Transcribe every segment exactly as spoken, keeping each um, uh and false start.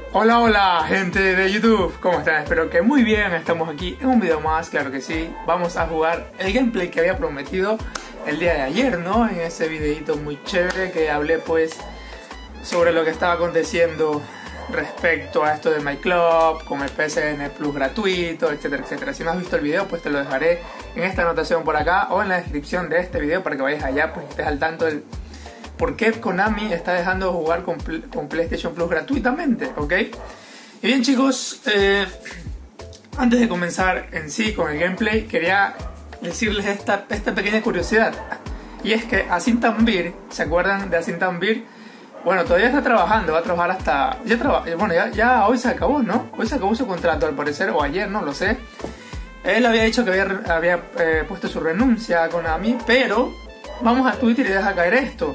Hola, hola gente de YouTube, ¿cómo están? Espero que muy bien, estamos aquí en un video más, claro que sí. Vamos a jugar el gameplay que había prometido el día de ayer, ¿no? En ese videito muy chévere que hablé pues sobre lo que estaba aconteciendo respecto a esto de My Club, con el P S N Plus gratuito, etcétera, etcétera. Si no has visto el video, pues te lo dejaré en esta anotación por acá o en la descripción de este video para que vayas allá, pues estés al tanto del por qué Konami está dejando de jugar con, con PlayStation Plus gratuitamente, ¿ok? Y bien chicos, eh, antes de comenzar en sí con el gameplay, quería decirles esta, esta pequeña curiosidad. Y es que Asim Tanvir, ¿se acuerdan de Asim Tanvir? Bueno, todavía está trabajando, va a trabajar hasta... Ya traba, bueno, ya, ya hoy se acabó, ¿no? Hoy se acabó su contrato al parecer, o ayer, no lo sé. Él había dicho que había, había eh, puesto su renuncia a Konami, pero vamos a Twitter y deja caer esto.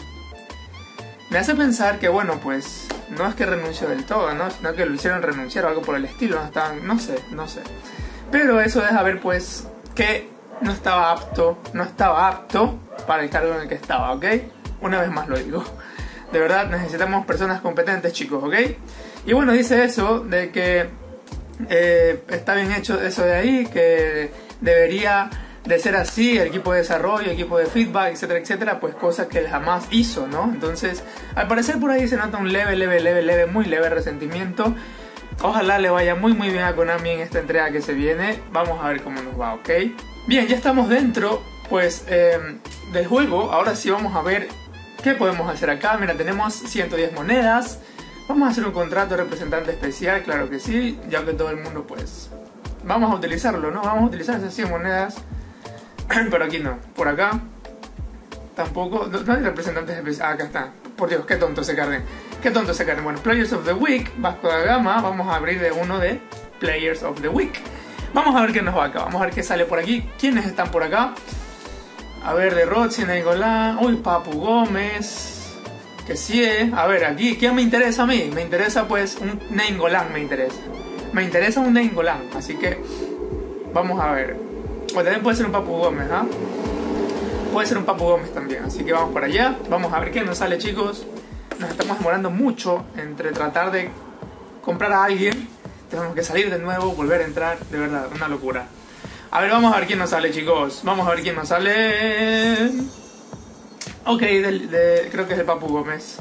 Me hace pensar que, bueno, pues no es que renunció del todo, ¿no? Sino que lo hicieron renunciar o algo por el estilo, no estaban, no sé, no sé. Pero eso deja ver, pues, que no estaba apto, no estaba apto para el cargo en el que estaba, ¿ok? Una vez más lo digo. De verdad, necesitamos personas competentes, chicos, ¿ok? Y bueno, dice eso, de que eh, está bien hecho eso de ahí, que debería de ser así, el equipo de desarrollo, el equipo de feedback, etcétera, etcétera, pues cosas que él jamás hizo, ¿no? Entonces, al parecer por ahí se nota un leve, leve, leve, leve, muy leve resentimiento. Ojalá le vaya muy, muy bien a Konami en esta entrega que se viene. Vamos a ver cómo nos va, ¿ok? Bien, ya estamos dentro, pues, eh, del juego. Ahora sí vamos a ver qué podemos hacer acá. Mira, tenemos ciento diez monedas. Vamos a hacer un contrato de representante especial, claro que sí, ya que todo el mundo, pues, vamos a utilizarlo, ¿no? Vamos a utilizar esas cien monedas. Pero aquí no, por acá tampoco, no, no hay representantes especiales. Ah, acá está, por Dios, qué tonto se carden, qué tonto se carden. Bueno, Players of the Week, Vasco da Gama, vamos a abrir de uno de Players of the Week. Vamos a ver qué nos va acá, vamos a ver qué sale por aquí, quiénes están por acá. A ver, de Rotsi, Nainggolan, uy, Papu Gómez, que sí, eh. A ver, aquí, ¿quién me interesa a mí? Me interesa pues un Nainggolan, me interesa. Me interesa un Nainggolan, así que vamos a ver. O también puede ser un Papu Gómez, ¿ah? ¿eh? Puede ser un Papu Gómez también, así que vamos para allá. Vamos a ver qué nos sale, chicos. Nos estamos demorando mucho entre tratar de comprar a alguien. Tenemos que salir de nuevo, volver a entrar. De verdad, una locura. A ver, vamos a ver quién nos sale, chicos. Vamos a ver quién nos sale. Ok, de, de, creo que es el Papu Gómez.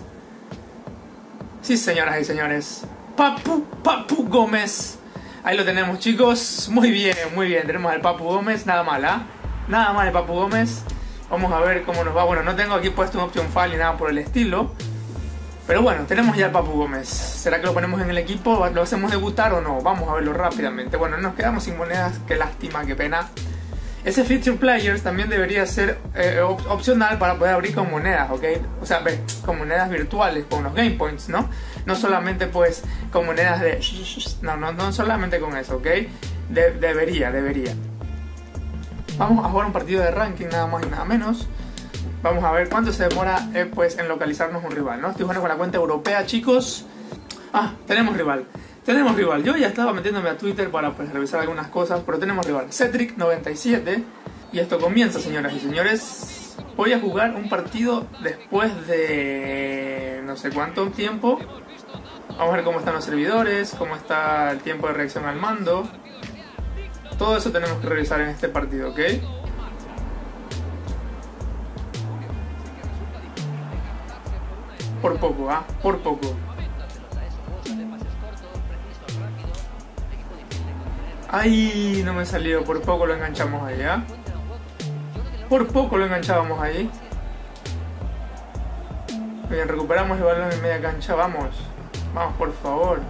Sí, señoras y señores. Papu, Papu Gómez. Ahí lo tenemos, chicos. Muy bien, muy bien. Tenemos al Papu Gómez. Nada mal, ¿ah? ¿eh? Nada mal el Papu Gómez. Vamos a ver cómo nos va. Bueno, no tengo aquí puesto un option file ni nada por el estilo. Pero bueno, tenemos ya al Papu Gómez. ¿Será que lo ponemos en el equipo? ¿Lo hacemos debutar o no? Vamos a verlo rápidamente. Bueno, nos quedamos sin monedas. Qué lástima, qué pena. Ese Feature Players también debería ser eh, op opcional para poder abrir con monedas, ¿ok? O sea, ve, con monedas virtuales, con los Game Points, ¿no? No solamente pues con monedas de... No, no, no solamente con eso, ¿ok? De debería, debería. Vamos a jugar un partido de ranking, nada más y nada menos. Vamos a ver cuánto se demora eh, pues en localizarnos un rival, ¿no? Estoy jugando con la cuenta europea, chicos. Ah, tenemos rival. Tenemos rival, yo ya estaba metiéndome a Twitter para pues, revisar algunas cosas, pero tenemos rival, Cetric noventa y siete. Y esto comienza, señoras y señores. Voy a jugar un partido después de no sé cuánto tiempo. Vamos a ver cómo están los servidores, cómo está el tiempo de reacción al mando. Todo eso tenemos que revisar en este partido, ¿ok? Por poco, ¿ah? ¿eh? Por poco. Ay, no me salió, por poco lo enganchamos ahí, ¿eh? Por poco lo enganchábamos ahí. Bien, recuperamos el balón en media cancha, vamos. Vamos, por favor.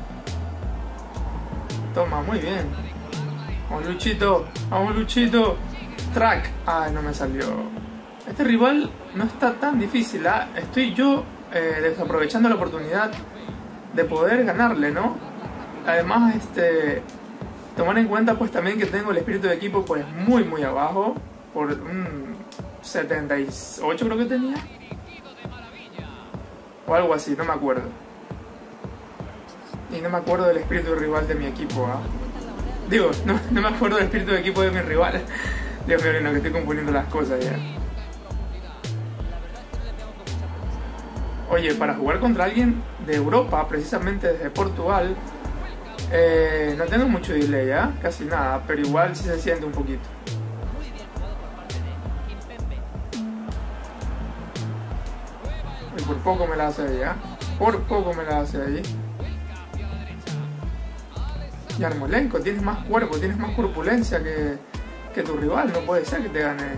Toma, muy bien. Vamos, Luchito, vamos, Luchito. Track. Ay, no me salió. Este rival no está tan difícil, ¿eh? Estoy yo eh, desaprovechando la oportunidad de poder ganarle, ¿no? Además, este... tomar en cuenta pues también que tengo el espíritu de equipo pues muy muy abajo, por un setenta y ocho creo que tenía, o algo así, no me acuerdo. Y no me acuerdo del espíritu rival de mi equipo, ¿eh? Digo, no, no me acuerdo del espíritu de equipo de mi rival. Dios mío, no, que estoy componiendo las cosas ya. Oye, para jugar contra alguien de Europa, precisamente desde Portugal, eh, no tengo mucho delay, ¿eh? Casi nada, pero igual sí se siente un poquito. Y por poco me la hace ahí, ¿eh? Por poco me la hace ahí. Yarmolenko, tienes más cuerpo, tienes más corpulencia que, que tu rival, no puede ser que te gane.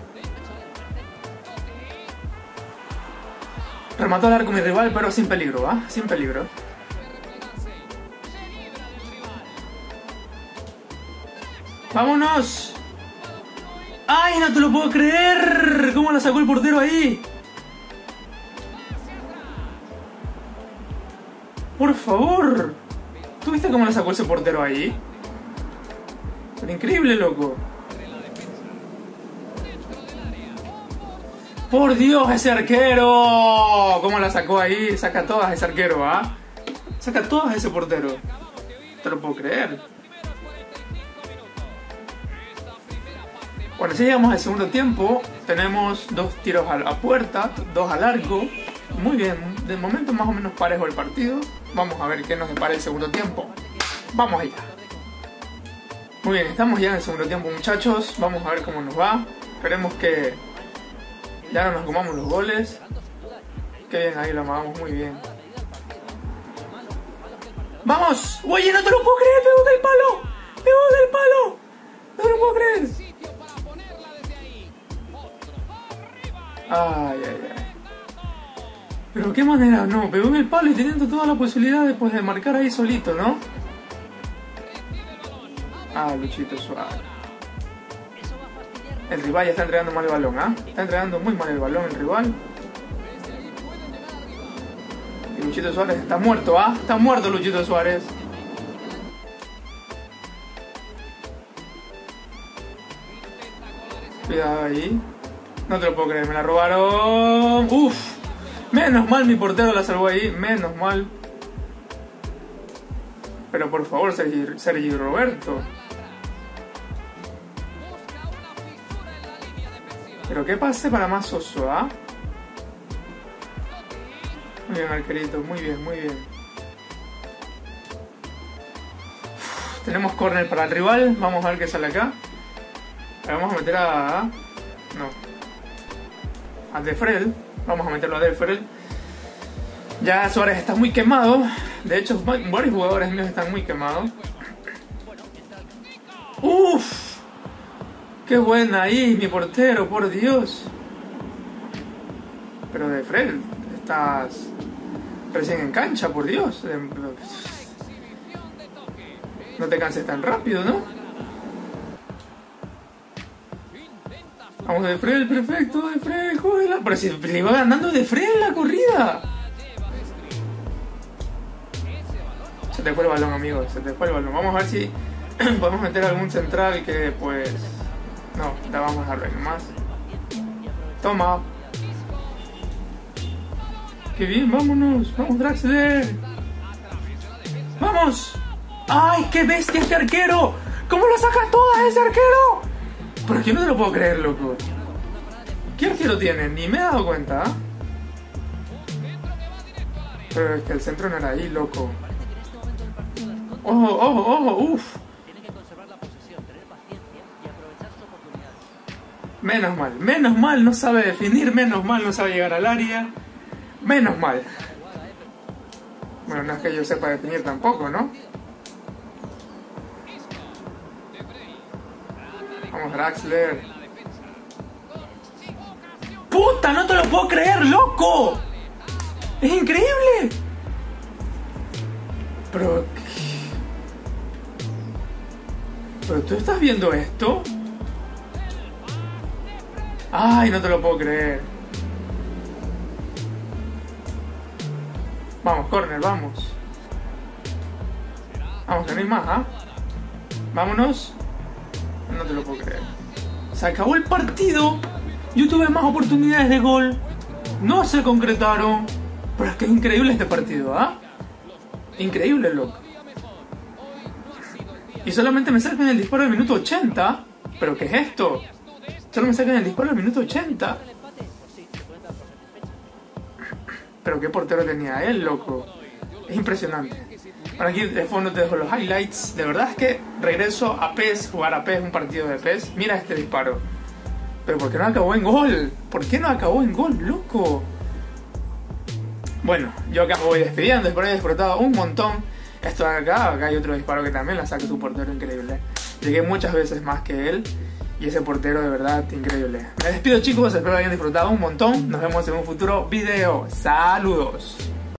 Remató al arco mi rival, pero sin peligro, ¿ah? ¿eh? Sin peligro. ¡Vámonos! ¡Ay, no te lo puedo creer! ¿Cómo la sacó el portero ahí? ¡Por favor! ¿Tú viste cómo la sacó ese portero ahí? Pero increíble, loco. ¡Por Dios, ese arquero! ¿Cómo la sacó ahí? Saca todas ese arquero, ¿ah? ¿eh? Saca todas ese portero. No te lo puedo creer. Bueno, si llegamos al segundo tiempo, tenemos dos tiros a la puerta, dos al arco. Muy bien, de momento más o menos parejo el partido. Vamos a ver qué nos depara el segundo tiempo. Vamos allá. Muy bien, estamos ya en el segundo tiempo, muchachos. Vamos a ver cómo nos va. Esperemos que ya no nos comamos los goles. Qué bien, ahí lo amagamos muy bien. ¡Vamos! Oye, no te lo puedo creer, pegó del palo. Pegó del palo. No te lo puedo creer. Ay, ay, ay. Pero qué manera, no, pegó en el palo y teniendo toda la posibilidad de, pues, de marcar ahí solito, ¿no? Ah, Luchito Suárez. El rival ya está entregando mal el balón, ¿ah? ¿eh? Está entregando muy mal el balón el rival. Y Luchito Suárez está muerto, ¿ah? ¿eh? Está muerto Luchito Suárez. Cuidado ahí. No te lo puedo creer, me la robaron. Uf. Menos mal mi portero la salvó ahí, menos mal. Pero por favor, Sergi, Sergi Roberto. Pero qué pase para más Soso, ¿ah? ¿eh? Muy bien, arquerito, muy bien, muy bien. Uf, tenemos córner para el rival, vamos a ver qué sale acá. Vamos a meter a... No. A Defrel. Vamos a meterlo a Defrel. Ya Suárez está muy quemado. De hecho, varios jugadores míos están muy quemados. ¡Uf! ¡Qué buena ahí, mi portero, por Dios! Pero Defrel, estás recién en cancha, por Dios. No te canses tan rápido, ¿no? Vamos, Defrel, perfecto, Defrel, cógela. Pero si le iba ganando Defrel la corrida. Se te fue el balón, amigo, se te fue el balón. Vamos a ver si podemos meter algún central que, pues... No, la vamos a dejarlo ahí nomás. Toma. Qué bien, vámonos. Vamos, Draxler. ¡Vamos! ¡Ay, qué bestia este arquero! ¿Cómo lo saca todas ese arquero? Pero es que no te lo puedo creer, loco. ¿Qué arquero tiene? Ni me he dado cuenta, ¿eh? Pero es que el centro no era ahí, loco. ¡Ojo, ojo, ojo! ¡Uf! Menos mal, menos mal no sabe definir, menos mal no sabe llegar al área. Menos mal. Bueno, no es que yo sepa definir tampoco, ¿no? Vamos, Draxler. ¡Puta! ¡No te lo puedo creer, loco! ¡Es increíble! Pero... ¿Pero tú estás viendo esto? ¡Ay, no te lo puedo creer! Vamos, corner, vamos. Vamos, que no hay más, ¿ah? ¿eh? Vámonos. No te lo puedo creer. Se acabó el partido. Yo tuve más oportunidades de gol. No se concretaron. Pero es que es increíble este partido, ¿ah? ¿eh? Increíble, loco. Y solamente me sacan el disparo del minuto ochenta. ¿Pero qué es esto? Solo me sacan el disparo del minuto ochenta. Pero qué portero tenía él, loco. Es impresionante. Bueno, aquí de fondo te dejo los highlights. De verdad es que regreso a P E S, jugar a P E S, un partido de P E S. Mira este disparo. Pero ¿por qué no acabó en gol? ¿Por qué no acabó en gol, loco? Bueno, yo acá me voy despidiendo. Espero haber disfrutado un montón. Esto de acá, acá hay otro disparo que también la saca su portero increíble. Llegué muchas veces más que él. Y ese portero de verdad increíble. Me despido, chicos, espero hayan disfrutado un montón. Nos vemos en un futuro video. Saludos.